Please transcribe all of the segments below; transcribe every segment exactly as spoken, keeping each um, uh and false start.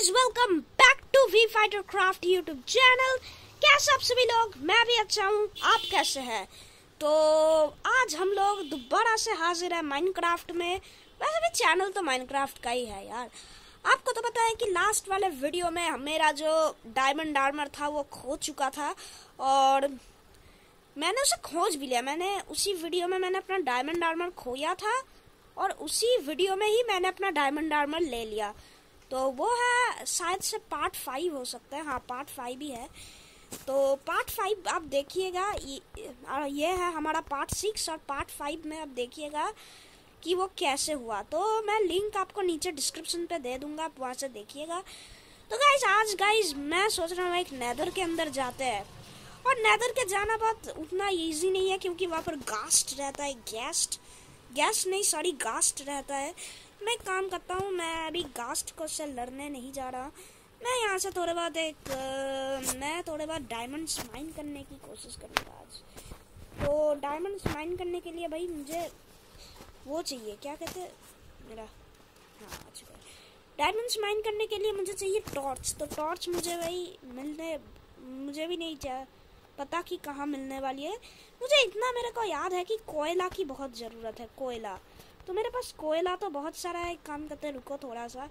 Guys, welcome back to V fighter craft YouTube channel. कैसे आप सभी लोग? मैं भी अच्छा हूँ, आप कैसे हैं? तो आज हम लोग दोबारा से हाजिर है माइनक्राफ्ट में। वैसे भी चैनल तो माइनक्राफ्ट का ही है यार। आपको तो पता है कि लास्ट वाले वीडियो में मेरा जो डायमंड आर्मर था वो खो चुका था और मैंने उसे खोज भी लिया। मैंने उसी वीडियो में मैंने अपना डायमंड आर्मर खोया था और उसी वीडियो में ही मैंने अपना डायमंड आर्मर ले लिया। तो वो है शायद से पार्ट फाइव हो सकता है। हाँ, पार्ट फाइव ही है। तो पार्ट फाइव आप देखिएगा। ये, ये है हमारा पार्ट सिक्स और पार्ट फाइव में आप देखिएगा कि वो कैसे हुआ। तो मैं लिंक आपको नीचे डिस्क्रिप्शन पे दे दूंगा, आप वहाँ से देखिएगा। तो गाइज आज गाइज मैं सोच रहा हूँ एक नेदर के अंदर जाते हैं। और नेदर के जाना बहुत उतना इजी नहीं है क्योंकि वहाँ पर गास्ट रहता है। गेस्ट गैस नहीं सॉरी गास्ट रहता है। मैं काम करता हूँ, मैं अभी गास्ट को से लड़ने नहीं जा रहा। मैं यहाँ से थोड़े बहुत एक आ, मैं थोड़े बहुत डायमंड्स माइन करने की कोशिश करूँगा आज। तो डायमंड्स माइन करने के लिए भाई मुझे वो चाहिए, क्या कहते हैं मेरा, हाँ अच्छा, डायमंड्स माइन करने के लिए मुझे चाहिए टॉर्च। तो टॉर्च मुझे भाई मिलने मुझे भी नहीं चाहिए पता कि कहाँ मिलने वाली है। मुझे इतना मेरे को याद है कि कोयला की बहुत ज़रूरत है। कोयला तो मेरे पास कोयला तो बहुत सारा है। काम करते रुको थोड़ा सा,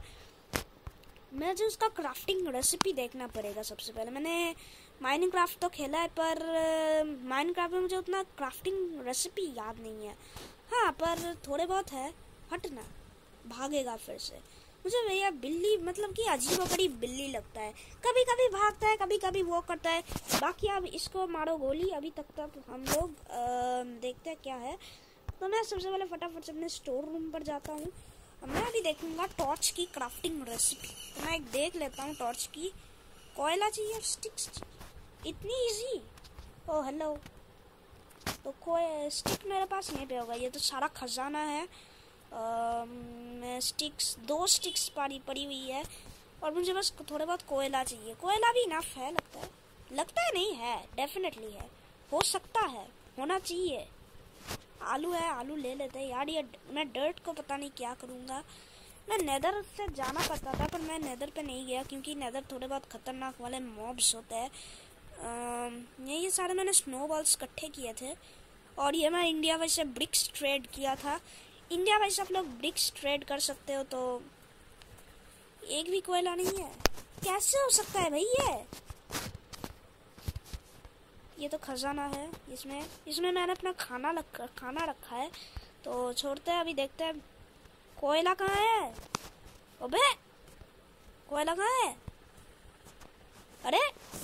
मैं जो उसका क्राफ्टिंग रेसिपी देखना पड़ेगा सबसे पहले। मैंने माइनक्राफ्ट तो खेला है पर माइनक्राफ्ट में मुझे उतना क्राफ्टिंग रेसिपी याद नहीं है। हाँ पर थोड़े बहुत है। हटना, भागेगा फिर से। मुझे भैया बिल्ली मतलब कि अजीब बड़ी बिल्ली लगता है। कभी कभी भागता है, कभी कभी वो करता है। बाकी अब इसको मारो गोली। अभी तक तक हम लोग देखते हैं क्या है। तो मैं सबसे पहले फटाफट से अपने स्टोर रूम पर जाता हूँ। मैं अभी देखूंगा टॉर्च की क्राफ्टिंग रेसिपी। तो मैं एक देख लेता हूँ टॉर्च की। कोयला चाहिए, स्टिक्स चाहिए, इतनी इजी। Oh hello. तो कोई स्टिक मेरे पास नहीं पे होगा, ये तो सारा खजाना है। मैं स्टिक्स दो स्टिक्स पड़ी पड़ी हुई है और मुझे बस थोड़े बहुत कोयला चाहिए। कोयला भी इनफ है लगता है। लगता है नहीं है, डेफिनेटली है, हो सकता है, होना चाहिए। आलू है, आलू ले लेते हैं यार। ये मैं डर्ट को पता नहीं क्या करूँगा। मैं नेदर से जाना पड़ता था पर मैं नेदर पे नहीं गया क्योंकि नेदर थोड़े बहुत खतरनाक वाले मॉब्स होते हैं। ये ये सारे मैंने स्नोबॉल्स इकट्ठे किए थे और ये मैं इंडिया वाइज से ब्रिक्स ट्रेड किया था। इंडिया वाइज आप लोग ब्रिक्स ट्रेड कर सकते हो। तो एक भी कोयला नहीं है, कैसे हो सकता है भाई? ये ये तो खजाना है। इसमें इसमें मैंने अपना खाना रखा खाना रखा है। तो छोड़ते हैं, अभी देखते हैं कोयला कहाँ है। अबे कोयला कहाँ है? अरे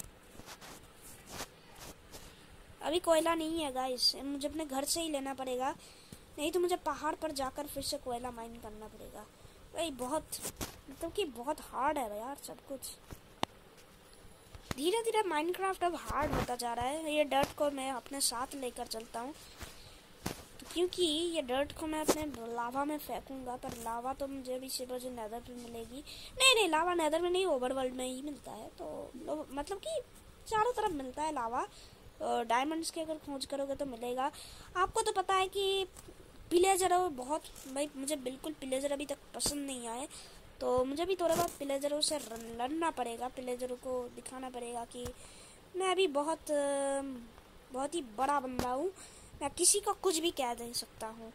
अभी कोयला नहीं है गाइस, मुझे अपने घर से ही लेना पड़ेगा, नहीं तो मुझे पहाड़ पर जाकर फिर से कोयला माइन करना पड़ेगा। भाई बहुत मतलब कि बहुत हार्ड है यार सब कुछ। धीरे धीरे माइनक्राफ्ट अब हार्ड होता जा रहा है। ये डर्ट को मैं अपने साथ लेकर चलता हूँ तो क्योंकि ये डर्ट को मैं अपने लावा में फेंकूंगा। पर लावा तो मुझे भी सिर्फ जो नेदर पे मिलेगी। नहीं नहीं, लावा नेदर में नहीं, ओवरवर्ल्ड में ही मिलता है। तो मतलब कि चारों तरफ मिलता है लावा। डायमंड्स के अगर खोज करोगे तो मिलेगा। आपको तो पता है कि पिलेजर बहुत, भाई मुझे बिल्कुल पिलेजर अभी तक पसंद नहीं आए। तो मुझे भी थोड़ा बहुत पिलेजरों से लड़ना पड़ेगा। पिलेजरों को दिखाना पड़ेगा कि मैं अभी बहुत बहुत ही बड़ा बंदा हूँ। मैं किसी को कुछ भी कह दे सकता हूँ।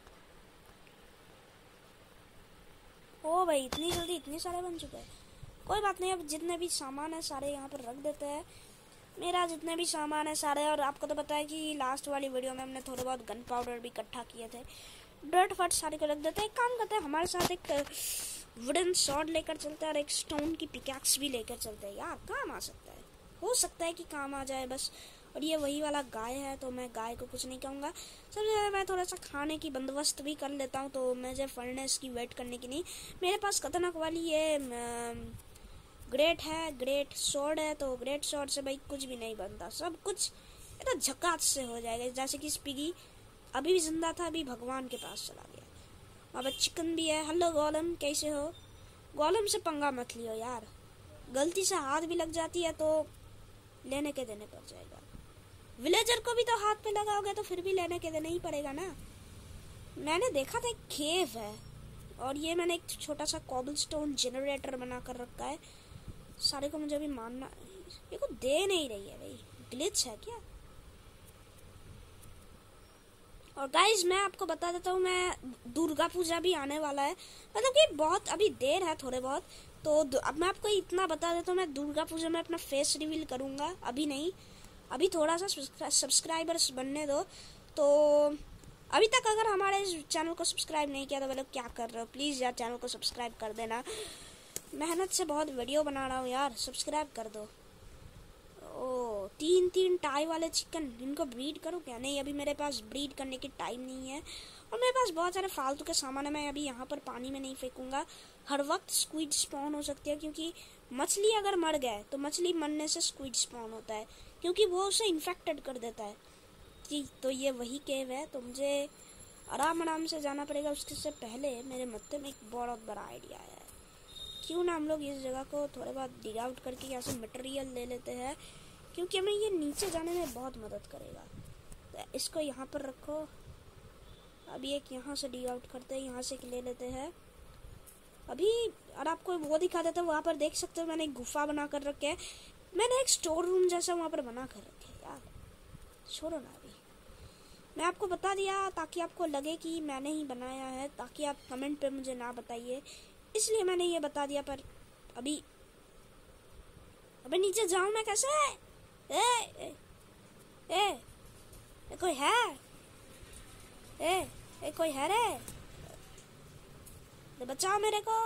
ओ भाई इतनी जल्दी इतने सारे बन चुके हैं। कोई बात नहीं, अब जितने भी सामान है सारे यहाँ पर रख देते हैं। मेरा जितने भी सामान है सारे। और आपको तो पता है कि लास्ट वाली वीडियो में हमने थोड़े बहुत गन पाउडर भी इकट्ठा किए थे। डर्ट फट सारे को रख देते हैं। एक काम करते हैं, हमारे साथ एक वुडन सॉर्ड लेकर चलते हैं और एक स्टोन की पिकैक्स भी लेकर चलते हैं। यार काम आ सकता है, हो सकता है कि काम आ जाए बस। और ये वही वाला गाय है तो मैं गाय को कुछ नहीं कहूँगा। सबसे ज़्यादा मैं थोड़ा सा खाने की बंदोबस्त भी कर लेता हूँ। तो मुझे फर्नेस की वेट करने की नहीं, मेरे पास खतरनाक वाली ये ग्रेट है, ग्रेट सॉर्ड है। तो ग्रेट सॉर्ड से भाई कुछ भी नहीं बनता, सब कुछ ये तो झकात से हो जाएगा। जैसे कि स्पिगी अभी भी जिंदा था, अभी भगवान के पास चला गया। वहाँ पर चिकन भी है। हेलो गोलम, कैसे हो? गोलम से पंगा मत लियो यार, गलती से हाथ भी लग जाती है तो लेने के देने पड़ जाएगा। विलेजर को भी तो हाथ पे लगाओगे तो फिर भी लेने के देने ही पड़ेगा ना। मैंने देखा था एक केव है और ये मैंने एक छोटा सा कॉबलस्टोन जनरेटर बना कर रखा है। सारे को मुझे अभी मारना, ये को दे नहीं रही है भाई, ग्लिच है क्या? और गाइज मैं आपको बता देता हूँ, मैं दुर्गा पूजा भी आने वाला है, मतलब कि बहुत अभी देर है थोड़े बहुत, तो अब मैं आपको इतना बता देता हूँ, मैं दुर्गा पूजा में अपना फेस रिवील करूँगा, अभी नहीं, अभी थोड़ा सा सब्सक्राइबर्स बनने दो। तो अभी तक अगर हमारे इस चैनल को सब्सक्राइब नहीं किया तो वो लोग क्या कर रहे हो, प्लीज़ यार चैनल को सब्सक्राइब कर देना, मेहनत से बहुत वीडियो बना रहा हूँ यार, सब्सक्राइब कर दो। ओ तीन तीन टाई वाले चिकन, इनको ब्रीड करूँ क्या? नहीं, अभी मेरे पास ब्रीड करने की टाइम नहीं है, और मेरे पास बहुत सारे फालतू के सामान है, मैं अभी यहाँ पर पानी में नहीं फेंकूंगा। हर वक्त स्क्विड स्पॉन हो सकती है, क्योंकि मछली अगर मर गए तो मछली मरने से स्क्विड स्पॉन होता है, क्योंकि वो उसे इन्फेक्टेड कर देता है। जी तो ये वही केव है, तो मुझे आराम आराम से जाना पड़ेगा। उसके से पहले मेरे मत्थे में एक बहुत बड़ा आइडिया है, क्यों ना हम लोग इस जगह को थोड़े बहुत डिग आउट करके यहाँ से मटेरियल ले लेते हैं, क्योंकि हमें ये नीचे जाने में बहुत मदद करेगा। तो इसको यहाँ पर रखो, अभी एक यहाँ से डिग आउट करते हैं, यहाँ से एक ले लेते हैं अभी। और आपको वो दिखा देता हूँ, वहाँ पर देख सकते हो मैंने एक गुफा बना कर रखे है, मैंने एक स्टोर रूम जैसा वहाँ पर बना कर रखे है यार, छोड़ो ना। अभी मैं आपको बता दिया ताकि आपको लगे कि मैंने ही बनाया है, ताकि आप कमेंट पे मुझे ना बताइए, इसलिए मैंने ये बता दिया। पर अभी अबे नीचे जाऊं मैं कैसे? ए, ए, ए, ए कोई है? ए, ए कोई है रे? बचाओ मेरे को।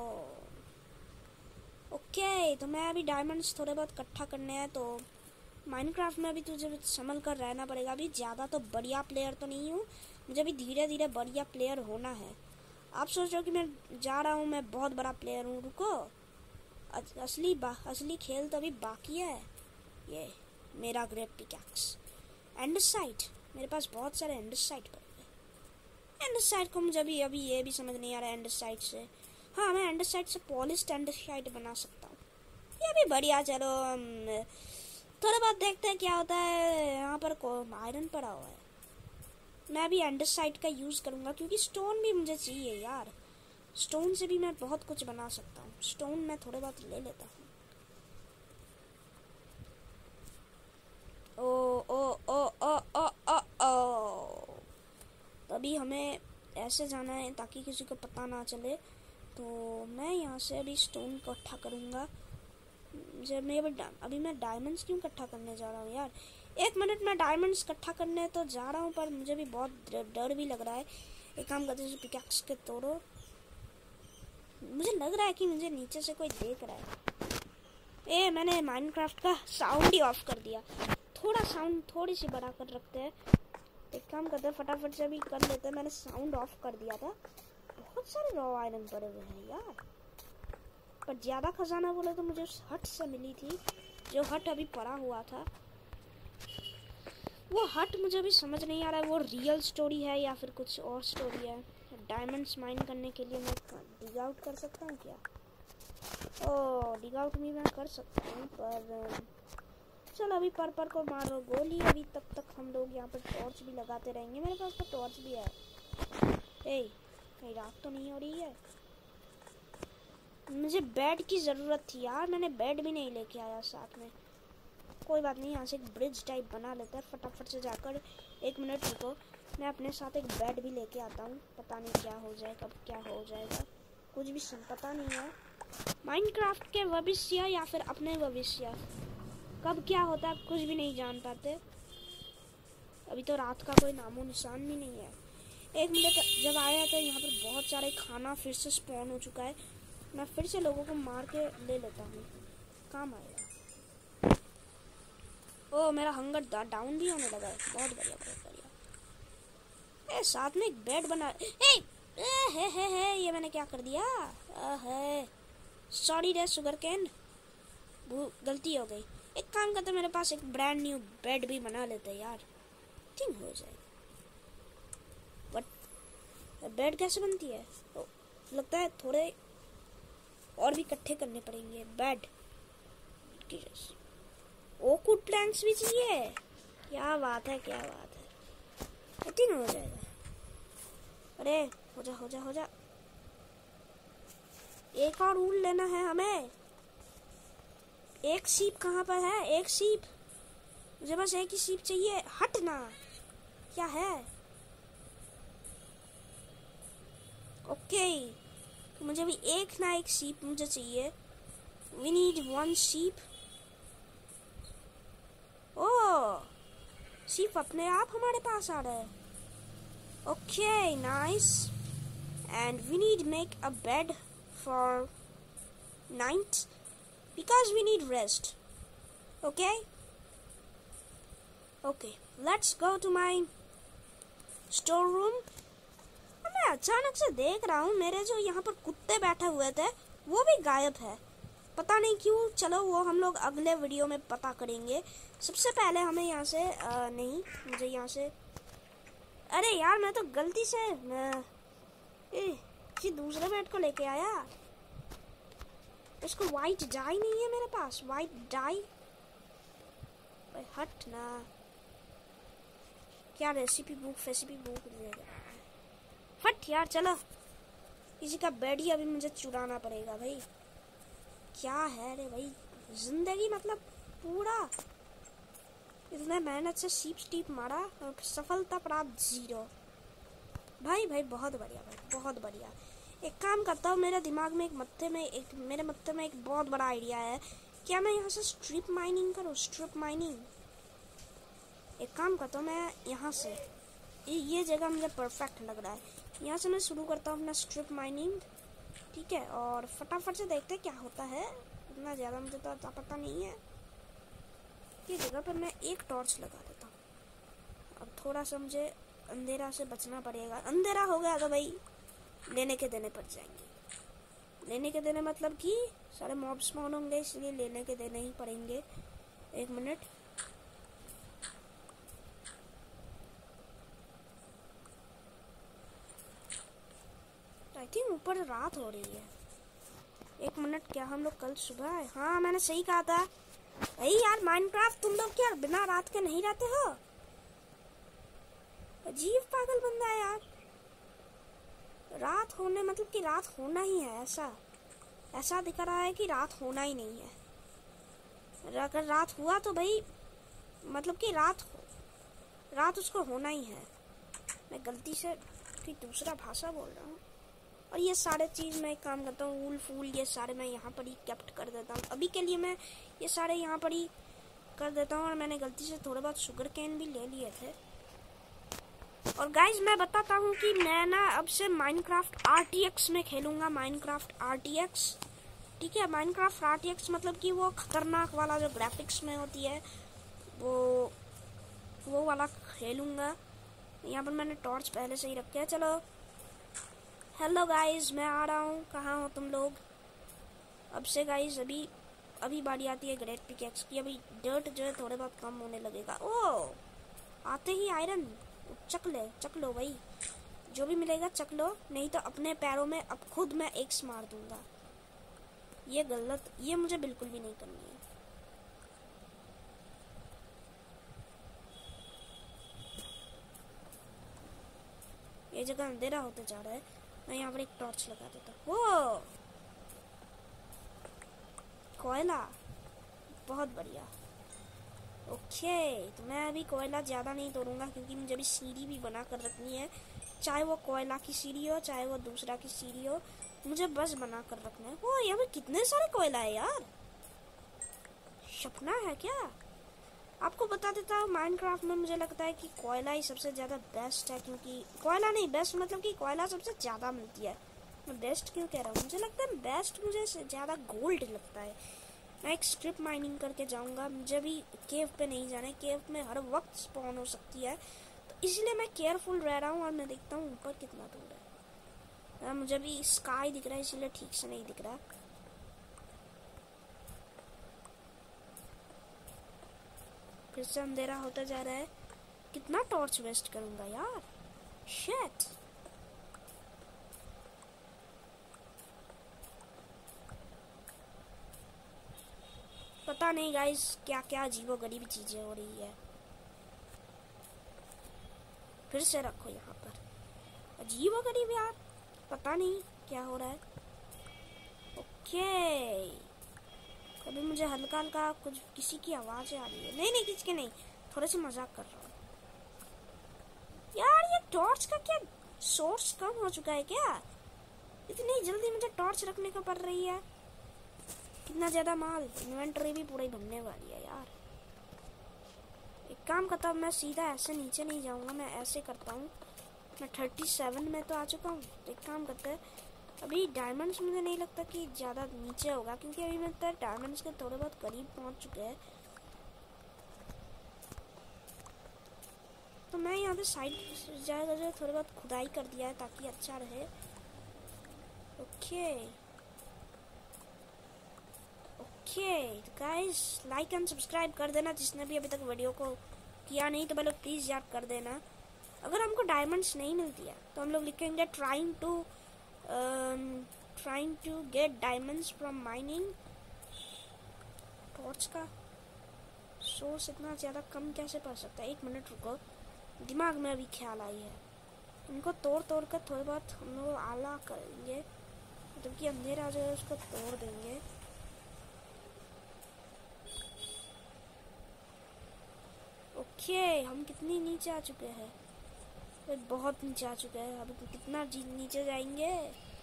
ओके, तो मैं अभी डायमंड्स थोड़े बहुत इकट्ठा करने हैं, तो माइनक्राफ्ट में अभी तुझे संभल कर रहना पड़ेगा। अभी ज़्यादा तो बढ़िया प्लेयर तो नहीं हूँ, मुझे अभी धीरे धीरे बढ़िया प्लेयर होना है। आप सोच रहे हो कि मैं जा रहा हूँ, मैं बहुत बड़ा प्लेयर हूँ, रुको, असली असली खेल तो अभी बाकी है। ये मेरा ग्रेट पिकैक्स, एंडरसाइट, मेरे पास बहुत सारे एंडरसाइट पड़े हैं। एंडरसाइट को मुझे अभी अभी ये भी समझ नहीं आ रहा है एंडरसाइट से, हाँ मैं एंडरसाइट से पॉलिश्ड एंडरसाइट बना सकता हूँ, ये भी बढ़िया। चलो थोड़ा बहुत देखते हैं क्या होता है। यहाँ पर आयरन पड़ा हुआ है, मैं भी एंडरसाइट का यूज़ करूँगा, क्योंकि स्टोन भी मुझे चाहिए यार, स्टोन से भी मैं बहुत कुछ बना सकता हूँ। स्टोन मैं थोड़े बहुत ले लेता हूँ। ओ ओ ओ ओ ओ ओ ओ तभी हमें ऐसे जाना है ताकि किसी को पता ना चले। तो मैं यहाँ से अभी स्टोन इकट्ठा करूँगा। जब मैं अभी अभी मैं डायमंड्स क्यों इकट्ठा करने जा रहा हूँ यार, एक मिनट में डायमंड्स इकट्ठा करने तो जा रहा हूँ, पर मुझे भी बहुत डर भी लग रहा है। एक काम करते हैं, पिकैक्स के तोड़ो, मुझे लग रहा है कि मुझे नीचे से कोई देख रहा है। ए मैंने माइनक्राफ्ट का साउंड ही ऑफ कर दिया, थोड़ा साउंड थोड़ी सी बढ़ा कर रखते हैं। एक काम करते हैं, फटाफट से भी कर लेते हैं, मैंने साउंड ऑफ कर दिया था। बहुत सारे रॉ आयरन पड़े हुए हैं यार, पर ज़्यादा खजाना बोले तो मुझे उस हट से मिली थी, जो हट अभी पड़ा हुआ था। वो हट मुझे अभी समझ नहीं आ रहा है, वो रियल स्टोरी है या फिर कुछ और स्टोरी है। डायमंड्स माइन करने के लिए मैं डिग आउट कर सकता हूँ क्या? ओह डिग आउट भी मैं कर सकता हूँ, पर चलो अभी पर पर को मारो गोली। अभी तब तक हम लोग यहाँ पर टॉर्च भी लगाते रहेंगे, मेरे पास तो टॉर्च भी है। ए कहीं रात तो नहीं हो रही है? मुझे बेड की ज़रूरत थी यार, मैंने बेड भी नहीं लेके आया साथ में। कोई बात नहीं, यहाँ से एक ब्रिज टाइप बना लेते हैं फटाफट से जाकर। एक मिनट रुको, मैं अपने साथ एक बेड भी लेके आता हूँ, पता नहीं क्या हो जाए, कब क्या हो जाएगा कुछ भी पता नहीं है। माइनक्राफ्ट के भविष्य या फिर अपने भविष्य कब क्या होता है कुछ भी नहीं जान पाते। अभी तो रात का कोई नामो निशान भी नहीं है। एक मिनट, जब आया तो यहाँ पर बहुत सारे खाना फिर से स्पॉन हो चुका है, मैं फिर से लोगों को मार के ले लेता हूँ, काम आएगा। ओ मेरा हंगर डाउन भी होने लगा है, बहुत बढ़िया बहुत बढ़िया। ए साथ में एक बेड बना, ए, ए हे हे हे ये मैंने क्या कर दिया? है सॉरी रे शुगर कैन, गलती हो गई। एक काम करते, मेरे पास एक ब्रांड न्यू बेड भी बना लेते यार, थिंक हो जाएगा। बट बेड कैसे बनती है? तो लगता है थोड़े और भी इकट्ठे करने पड़ेंगे बेड की जैसे। ओकवुड प्लैंक्स भी चाहिए, क्या बात है क्या बात है, आई थिंक हो जाएगा। अरे हो जा हो जा हो जा, एक और ऊल लेना है हमें। एक शीप कहाँ पर है? एक शीप, मुझे बस एक ही शीप चाहिए। हटना, क्या है? ओके, तो मुझे भी एक ना एक शीप मुझे चाहिए। We need one sheep. Oh, sheep अपने आप हमारे पास आ रहा है। Okay, nice. And we need make a bed for night because we need rest. Okay? Okay, let's go to my store room. मैं अचानक से देख रहा हूँ मेरे जो यहाँ पर कुत्ते बैठे हुए थे वो भी गायब है, पता नहीं क्यों। चलो वो हम लोग अगले वीडियो में पता करेंगे। सबसे पहले हमें यहाँ से आ, नहीं, मुझे यहाँ से, अरे यार मैं तो गलती से मैं ए, किसी दूसरे बेड को लेके आया। इसको वाइट डाई नहीं है मेरे पास, वाइट डाई। हट ना, क्या रेसिपी बुक रेसिपी बुक हट यार। चलो, किसी का बेड ही अभी मुझे चुराना पड़ेगा भाई। क्या है रे भाई, जिंदगी मतलब पूरा इतने मेहनत से सीप स्टीप मारा और सफलता प्राप्त जीरो। भाई भाई बहुत बढ़िया भाई, बहुत बढ़िया। एक काम करता हूँ, मेरे दिमाग में एक मत्थे में एक मेरे मत्थे में एक बहुत बड़ा आइडिया है। क्या मैं यहाँ से स्ट्रिप माइनिंग करूँ? Strip mining. एक काम करता हूँ, मैं यहाँ से, ये जगह मुझे परफेक्ट लग रहा है। यहाँ से मैं शुरू करता हूँ अपना स्ट्रिप माइनिंग, ठीक है। और फटाफट से देखते हैं क्या होता है। इतना ज़्यादा मुझे तो पता नहीं है। ये जगह पर मैं एक टॉर्च लगा देता हूँ। अब थोड़ा सा मुझे अंधेरा से बचना पड़ेगा। अंधेरा हो गया तो भाई लेने के देने पड़ जाएंगे। लेने के देने मतलब कि सारे मॉब स्पॉन होंगे, इसलिए लेने के देने ही पड़ेंगे। एक मिनट, आई थिंक ऊपर रात हो रही है। एक मिनट, क्या हम लोग कल सुबह आए? हाँ मैंने सही कहा था। अरे यार माइनक्राफ्ट, तुम लोग क्या बिना रात के नहीं रहते हो? अजीब पागल बंदा है यार। रात होने मतलब कि रात होना ही है, ऐसा ऐसा दिख रहा है कि रात होना ही नहीं है। अगर रात हुआ तो भाई मतलब कि रात रात उसको होना ही है। मैं गलती से कोई दूसरा भाषा बोल रहा हूँ। और ये सारे चीज़ मैं एक काम करता हूँ, वूल फूल ये सारे मैं यहाँ पर ही कैप्ट कर देता हूँ। अभी के लिए मैं ये सारे यहाँ पर ही कर देता हूँ। और मैंने गलती से थोड़े बहुत शुगर कैन भी ले लिए थे। और गाइज मैं बताता हूँ कि मैं ना अब से माइनक्राफ्ट आरटीएक्स में खेलूंगा। माइनक्राफ्ट आरटीएक्स, ठीक है। माइनक्राफ्ट आरटीएक्स मतलब कि वो खतरनाक वाला जो ग्राफिक्स में होती है, वो वो वाला खेलूंगा। यहाँ पर मैंने टॉर्च पहले से ही रखे है। चलो, हेलो गाइज, मैं आ रहा हूँ। कहाँ हो तुम लोग? अब से गाइज अभी अभी बारी आती है ग्रेट पिकेक्स की। अभी डर्ट जो है थोड़े बहुत कम होने लगेगा। ओह, आते ही आयरन चक ले चक लो भाई, जो भी मिलेगा चक लो, नहीं तो अपने पैरों में अब खुद मैं एक्स मार दूंगा। ये गलत, ये मुझे बिल्कुल भी नहीं करनी है। ये जगह अंधेरा होते जा रहा है। मैं यहाँ पर एक टॉर्च लगा देता हूँ। वो कोयला, बहुत बढ़िया। ओके, तो मैं अभी कोयला ज़्यादा नहीं तोड़ूंगा क्योंकि मुझे अभी सीढ़ी भी बना कर रखनी है। चाहे वो कोयला की सीढ़ी हो चाहे वो दूसरा की सीढ़ी हो, मुझे बस बना कर रखना है। ओ, यहाँ पे कितने सारे कोयला है यार, सपना है क्या? आपको बता देता हूँ, माइनक्राफ्ट में मुझे लगता है कि कोयला ही सबसे ज़्यादा बेस्ट है। क्योंकि कोयला नहीं बेस्ट, मतलब कि कोयला सबसे ज़्यादा मिलती है। मैं बेस्ट क्यों कह रहा हूँ, मुझे लगता है बेस्ट मुझे ज़्यादा गोल्ड लगता है। मैं एक स्ट्रिप माइनिंग करके जाऊंगा। मुझे भी केव पे नहीं जाना है, केव में हर वक्त स्पॉन हो सकती है, तो इसलिए मैं केयरफुल रह रहा हूँ। और मैं देखता हूँ ऊपर कितना दूर है। आ, मुझे भी स्काई दिख रहा है, इसलिए ठीक से नहीं दिख रहा। फिर से अंधेरा होता जा रहा है। कितना टॉर्च वेस्ट करूंगा यार, शिट। पता नहीं गाइस क्या क्या अजीबोगरीब चीजें हो रही है। फिर से रखो यहाँ पर, अजीबोगरीब यार, पता नहीं क्या हो रहा है। ओके, अभी मुझे हल्का हल्का कुछ किसी की आवाज़ आ रही है। नहीं नहीं किसी की नहीं, थोड़े से मजाक कर रहा हूँ यार। ये टॉर्च का क्या सोर्स कम हो चुका है क्या? इतनी जल्दी मुझे टॉर्च रखने को पड़ रही है। कितना ज्यादा माल, इन्वेंटरी भी पूरी बनने वाली है यार। एक काम करता हूँ, मैं सीधा ऐसे नीचे नहीं जाऊंगा, मैं ऐसे करता हूँ। मैं थर्टी सेवन में तो आ चुका हूँ। एक काम करते हैं, अभी डायमंड्स मुझे नहीं लगता कि ज़्यादा नीचे होगा, क्योंकि अभी मैं तो डायमंड्स के थोड़े बहुत करीब पहुँच चुके हैं। तो मैं यहाँ पे साइड जाएगा जो थोड़ी बहुत खुदाई कर दिया है ताकि अच्छा रहे। Okay okay guys, like and subscribe कर देना जिसने भी अभी तक वीडियो को किया नहीं तो पहले प्लीज़ याद कर देना। अगर हमको डायमंड्स नहीं मिलती है तो हम लोग लिखेंगे trying to trying to get diamonds from mining. Torch का सोर्स इतना ज़्यादा कम कैसे पड़ सकता है? एक मिनट रुको, दिमाग में अभी ख्याल आई है। इनको तोड़ तोड़ कर थोड़े बहुत हम लोग आला करेंगे, मतलब कि अंधेरा जो है उसको तोड़ देंगे। ओके, हम कितनी नीचे आ चुके हैं? बहुत नीचे आ चुके हैं। अभी कितना नीचे जाएंगे?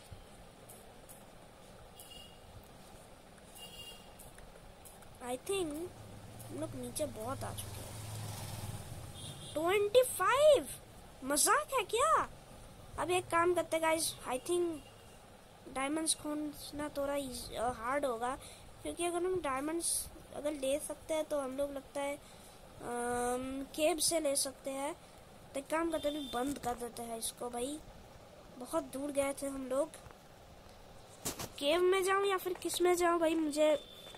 आई थिंक हम लोग नीचे बहुत आ चुके हैं। ट्वेंटी फाइव, मजाक है क्या? अब एक काम करते गाइस, आई थिंक डायमंड्स खोजना थोड़ा हार्ड होगा, क्योंकि अगर हम डायमंड्स अगर ले सकते हैं तो हम लोग लगता है केव से ले सकते हैं। तो एक काम करते हैं, बंद कर देते हैं इसको भाई। बहुत दूर गए थे हम लोग। केव में जाऊं या फिर किस में जाऊं भाई? मुझे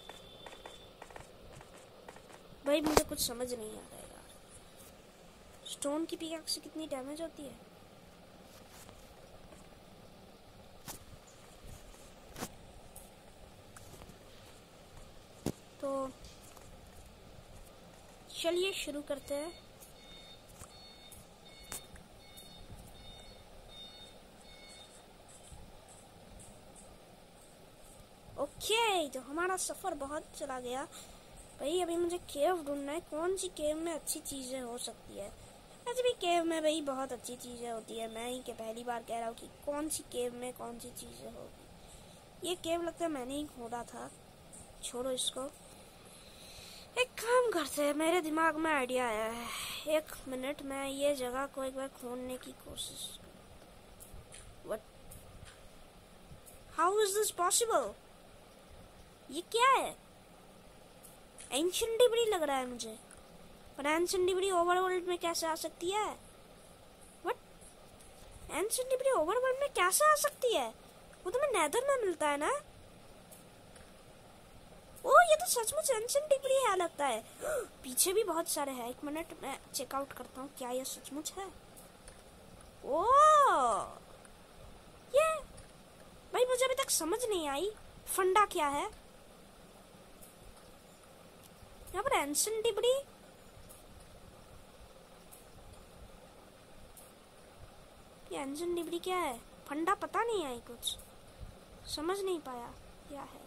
भाई मुझे कुछ समझ नहीं आ रहा है यार। स्टोन की पिकैक्स से कितनी डैमेज होती है? तो चलिए शुरू करते हैं। ओके, तो हमारा सफर बहुत चला गया भाई। अभी मुझे केव ढूंढना है, कौन सी केव में अच्छी चीजें हो सकती है। ऐसे भी केव में भाई बहुत अच्छी चीजें होती है। मैं ही के पहली बार कह रहा हूँ कि कौन सी केव में कौन सी चीजें होगी। ये केव लगता है मैंने ही खोदा था। छोड़ो इसको, एक काम करते हैं, मेरे दिमाग में आइडिया आया है। एक मिनट, मैं ये जगह को एक बार खोदने की कोशिश। What, how is this possible? ये क्या है? एंशिएंट डिब्री लग रहा है मुझे, पर एंशिएंट डिब्री ओवरवर्ल्ड में कैसे आ सकती है? व्हाट, एंशिएंट डिब्री ओवरवर्ल्ड में कैसे आ सकती है? वो तो मैं नेदर में मिलता है ना। ओ, ये तो सचमुच एंशिएंट डिब्री है लगता है। पीछे भी बहुत सारे हैं। एक मिनट, मैं चेकआउट करता हूँ क्या ये सचमुच है। ओ ये भाई मुझे अभी तक समझ नहीं आई फंडा क्या है। यहाँ पर एंशिएंट डिब्री, ये एंशिएंट डिब्री क्या है? फंडा पता नहीं आई, कुछ समझ नहीं पाया क्या है।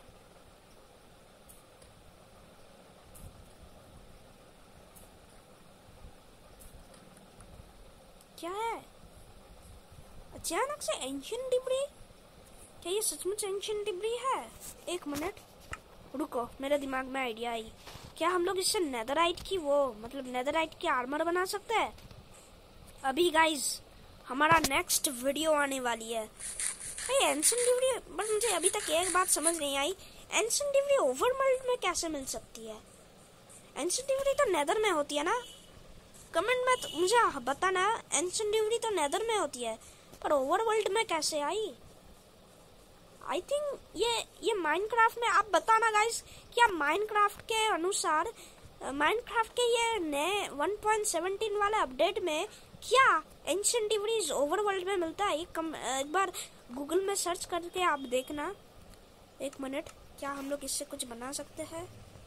क्या है? अचानक से एंशिएंट डिब्री, क्या ये सचमुच एंशिएंट डिब्री है? एक मिनट रुको, मेरे दिमाग में आइडिया आई। क्या हम लोग इससे नेदराइट की वो मतलब नेदराइट की आर्मर बना सकते हैं? अभी गाइस हमारा नेक्स्ट वीडियो आने वाली है। भाई एंशिएंट डिब्री, बट मुझे अभी तक एक बात समझ नहीं आई, एंशिएंट डिब्री ओवरवर्ल्ड में कैसे मिल सकती है? एंशिएंट डिब्री तो नेदर में होती है ना। कमेंट में तो मुझे बताना, एंशिएंट डिब्री तो नेदर में होती है पर ओवरवर्ल्ड में कैसे आई? आई थिंक ये ये माइनक्राफ्ट में, आप बताना गाइस, क्या माइनक्राफ्ट के अनुसार माइनक्राफ्ट के ये नए वन पॉइंट सेवनटीन वाले अपडेट में क्या एंशिएंट डिब्रीज ओवरवर्ल्ड में मिलता है? एक, एक बार गूगल में सर्च करके आप देखना। एक मिनट, क्या हम लोग इससे कुछ बना सकते हैं?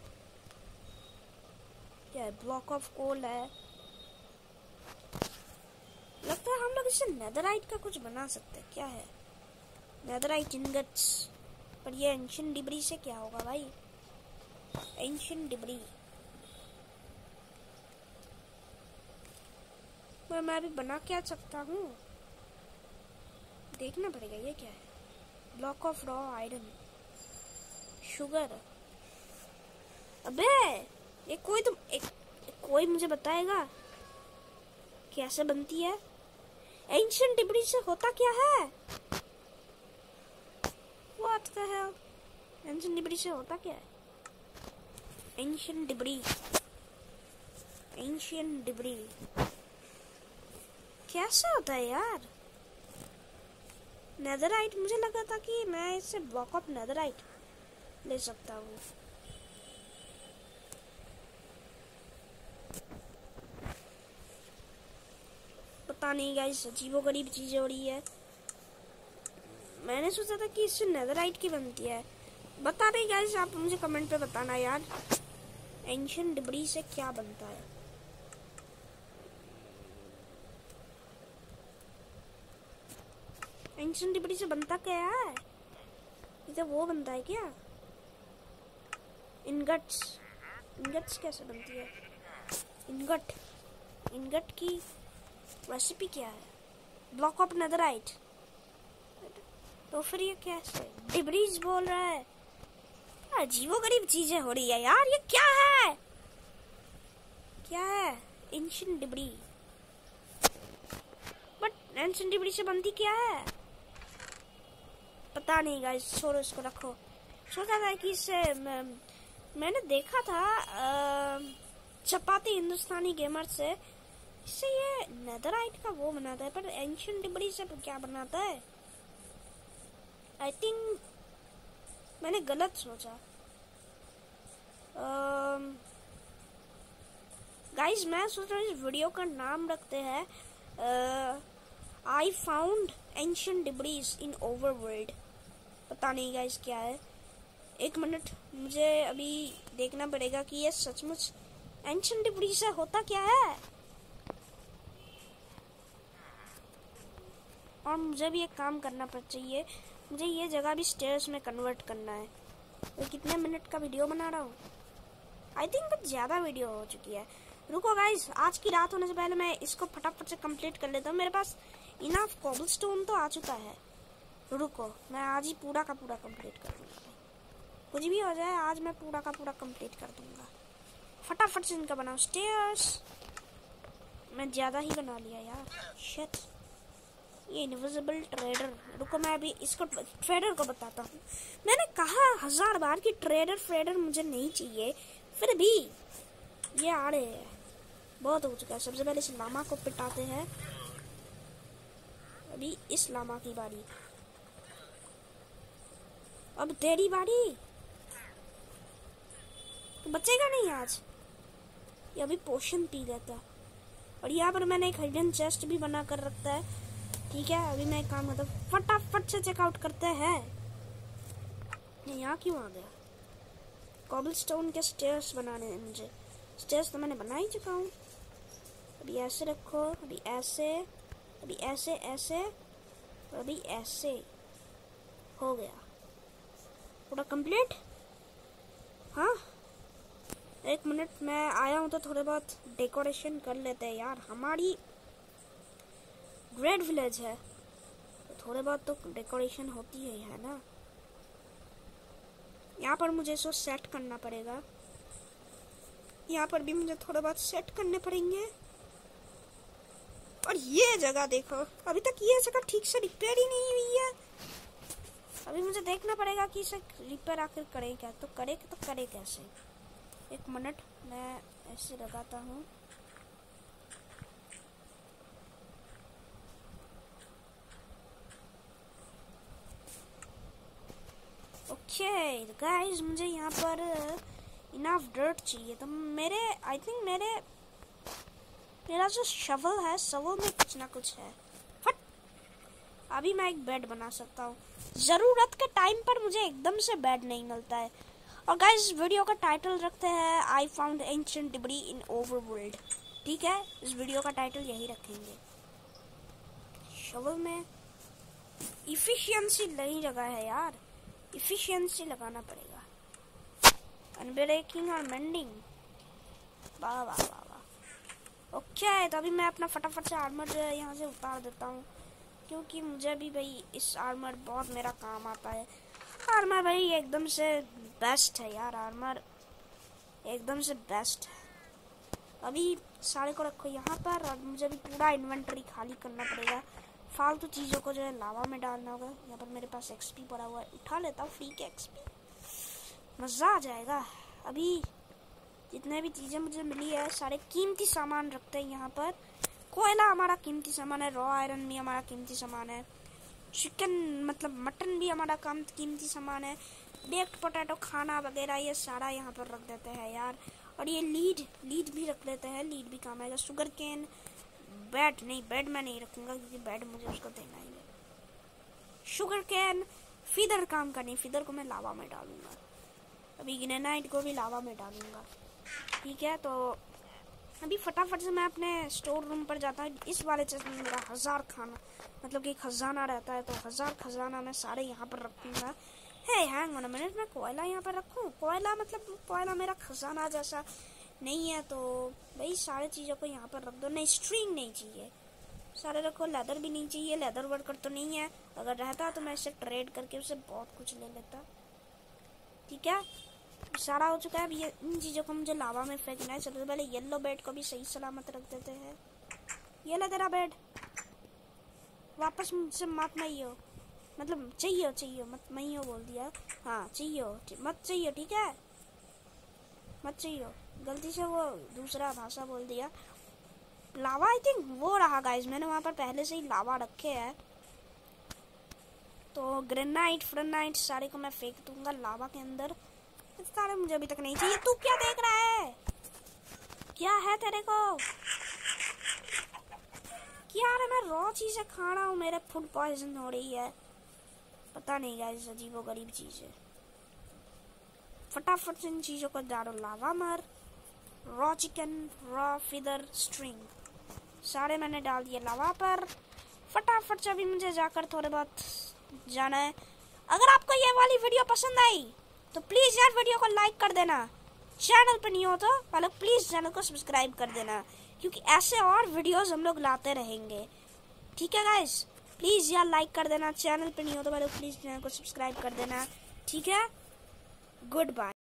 क्या ब्लॉक ऑफ कोल है, लगता है हम लोग इससे नेदराइट का कुछ बना सकते हैं। क्या है? नेदराइट इंगट्स, पर ये एंशियंट डिब्री से क्या होगा भाई? एंशियंट डिब्री मैं मैं अभी बना क्या सकता हूँ? देखना पड़ेगा ये क्या है। Block of raw iron, sugar. अबे ये कोई तो एक, कोई मुझे बताएगा कैसे बनती है? एंशियंट डिब्री से होता क्या है? What the hell? Ancient debris से होता क्या है? एंशियंट डिब्री, एंशियंट डिब्री कैसे होता है यार? नेदराइट, मुझे लगा था कि मैं इससे ब्लॉक ऑफ नेदराइट ले सकता हूँ। पता नहीं गाइस, अजीबोगरीब चीजें हो रही है। मैंने सोचा था कि इससे नेदराइट की बनती है। बता नहीं गाइस, आप मुझे कमेंट पे बताना यार, एंशियंट डिब्री से क्या बनता है। एंशियंट डिब्री से बनता क्या है? ये वो बनता है क्या? इनगट्स, इनगट्स कैसे बनती है? इनगट, इनगट की रेसिपी क्या है? Block of netherite. तो फिर ये कैसे डिब्रीज बोल रहा है? अजीबोगरीब चीजें हो रही है यार। ये क्या है? क्या है? Ancient debris. But ancient debris से बनती क्या है? पता नहीं गाइस, छोड़ो इसको, रखो। सोचा था कि इससे मैं, मैंने देखा था आ, चपाती हिंदुस्तानी गेमर से, इससे ये नेदराइट का वो बनाता है, पर एंशियंट डिब्री से क्या बनाता है? आई थिंक मैंने गलत सोचा। गाइस uh, मैं सोच रहा हूँ इस वीडियो का नाम रखते हैं I found ancient debris in overworld. पता नहीं गाइस क्या है, एक मिनट, मुझे अभी देखना पड़ेगा कि ये सचमुच एंशियंट डिब्री से होता क्या है। और मुझे भी एक काम करना पड़ चाहिए, मुझे ये जगह भी स्टेयर्स में कन्वर्ट करना है। तो कितने मिनट का वीडियो बना रहा हूँ? आई थिंक कुछ ज़्यादा वीडियो हो चुकी है। रुको गाइस, आज की रात होने से पहले मैं इसको फटाफट से कंप्लीट कर लेता हूँ। मेरे पास इनफ कोबलस्टोन तो आ चुका है। रुको, मैं आज ही पूरा का पूरा कंप्लीट कर दूँगा। कुछ भी हो जाए, आज मैं पूरा का पूरा कंप्लीट कर दूँगा। फटाफट से इनका बनाओ स्टेयर्स। मैं ज़्यादा ही बना लिया यार, शिट। ये इनविजिबल ट्रेडर, रुको मैं अभी इसको ट्रेडर को बताता हूँ। मैंने कहा हजार बार कि ट्रेडर फ्रेडर मुझे नहीं चाहिए, फिर भी ये आ रहे हैं। बहुत हो चुका है। सबसे पहले इस लामा को पिटाते हैं। अभी इस लामा की बारी, अब तेरी बारी। तो बचेगा नहीं आज। ये अभी पोशन पी लेता। और यहाँ पर मैंने एक हिडन चेस्ट भी बना कर रखता है। ठीक है, अभी मैं एक काम करता हूँ, फटाफट से चेकआउट करते हैं। यहाँ क्यों आ गया? कॉबलस्टोन के स्टेयर्स बनाने हैं मुझे। स्टेयर्स तो मैंने बना ही चुका हूँ। अभी ऐसे रखो, अभी ऐसे, अभी ऐसे ऐसे, और अभी ऐसे। हो गया पूरा कंप्लीट। हाँ, एक मिनट, मैं आया हूँ तो थोड़े बहुत डेकोरेशन कर लेते हैं यार। हमारी ग्रेट विलेज है तो थोड़े बहुत तो डेकोरेशन होती है, है ना। यहाँ पर मुझे इसको सेट करना पड़ेगा। यहाँ पर भी मुझे थोड़ा बहुत सेट करने पड़ेंगे। और ये जगह देखो, अभी तक ये जगह ठीक से रिपेयर ही नहीं हुई है। अभी मुझे देखना पड़ेगा कि इसे रिपेयर आखिर करें क्या। तो करे तो करे कैसे? एक मिनट, मैं ऐसे लगाता हूँ। ओके गाइस, मुझे यहाँ पर इनफ डर्ट चाहिए। तो मेरे आई थिंक मेरे मेरा जो शवल है, शवल में कुछ ना कुछ है। फट, अभी मैं एक बेड बना सकता हूँ। जरूरत के टाइम पर मुझे एकदम से बेड नहीं मिलता है। और गाइस, वीडियो का टाइटल रखते हैं I found ancient debris in overworld. ठीक है, इस वीडियो का टाइटल यही रखेंगे। शवल में इफिशियंसी नहीं लगा है यार। इफिशिएंसी लगाना पड़ेगा। अनब्रेकिंग और मेंडिंग, वाह वाह वाह वाह। ओके, तो अभी मैं अपना फटाफट से आर्मर जो है यहाँ से उतार देता हूँ, क्योंकि मुझे भी भाई इस आर्मर बहुत मेरा काम आता है। आर्मर भाई एकदम से बेस्ट है यार, आर्मर एकदम से बेस्ट है। अभी सारे को रखो यहाँ पर, और मुझे भी पूरा इन्वेंटरी खाली करना पड़ेगा। फालतू चीज़ों को जो है लावा में डालना होगा। यहाँ पर मेरे पास एक्सपी पड़ा हुआ है, उठा लेता हूँ फ्री के एक्सपी, मज़ा आ जाएगा। अभी जितने भी चीज़ें मुझे मिली है सारे कीमती सामान रखते हैं यहाँ पर। कोयला हमारा कीमती सामान है, रॉ आयरन भी हमारा कीमती सामान है, चिकन मतलब मटन भी हमारा काम कीमती सामान है, बेक्ड पोटैटो खाना वगैरह ये सारा यहाँ पर रख देते हैं यार। और ये लीड लीड भी रख लेते हैं, लीड भी काम आएगा। शुगर केन, बेड नहीं, बेड मैं नहीं रखूँगा क्योंकि बेड मुझे उसको देना ही है। शुगर कैन, फीदर काम का नहीं, फीदर को मैं लावा में डालूंगा। अभी ग्रेनाइट को भी लावा में डालूंगा, ठीक है। तो अभी फटाफट से मैं अपने स्टोर रूम पर जाता हूँ। इस वाले चीज़ में मेरा हज़ार खाना मतलब कि खजाना रहता है, तो हज़ार खजाना मैं सारे यहाँ पर रखूँगा। है हैंग ऑन अ मिनट, मैं कोयला यहाँ पर रखूँ? कोयला मतलब कोयला मेरा खजाना जैसा नहीं है, तो भाई सारे चीज़ों को यहाँ पर रख दो। नहीं, स्ट्रिंग नहीं चाहिए, सारे रखो। लेदर भी नहीं चाहिए, लेदर वर्कर तो नहीं है। अगर रहता तो मैं इसे ट्रेड करके उसे बहुत कुछ ले लेता, ठीक है। सारा हो चुका है। अब ये इन चीज़ों को मुझे लावा में फेंकना है। सबसे पहले येलो बेड को भी सही सलामत रख देते हैं। ये ले तेरा बेड, वापस मुझसे मत मइयो, मतलब चाहिए चाहिए मत मइयो बोल दिया, हाँ चाहिए मत चाहिए, ठीक है, मत चाहिए। गलती से वो दूसरा भाषा बोल दिया। लावा आई थिंक वो रहा गाइस, मैंने वहाँ पर पहले से ही लावा रखे हैं। तो ग्रेनाइट फ्रेनाइट सारे को मैं फेंक दूंगा लावा के अंदर। सारे मुझे अभी तक नहीं चाहिए। तू क्या देख रहा है? क्या है तेरे को? क्या है, मैं रॉ चीजें खा रहा हूँ, मेरे फूड पॉइजन हो रही है, पता नहीं गाइस, अजीबो गरीब चीज है। फटाफट से इन चीजों को डालो लावा मर। Raw chicken, raw feather, string सारे मैंने डाल दिए लावा पर। फटाफट से अभी मुझे जाकर थोड़े बहुत जाना है। अगर आपको ये वाली वीडियो पसंद आई तो प्लीज यार वीडियो को लाइक कर देना। चैनल पर नहीं हो तो पहले प्लीज चैनल को सब्सक्राइब कर देना, क्योंकि ऐसे और वीडियोस हम लोग लाते रहेंगे, ठीक है गाइस। प्लीज यार लाइक कर देना, चैनल पर नहीं हो तो पहले प्लीज चैनल को सब्सक्राइब कर देना, ठीक है। Good bye.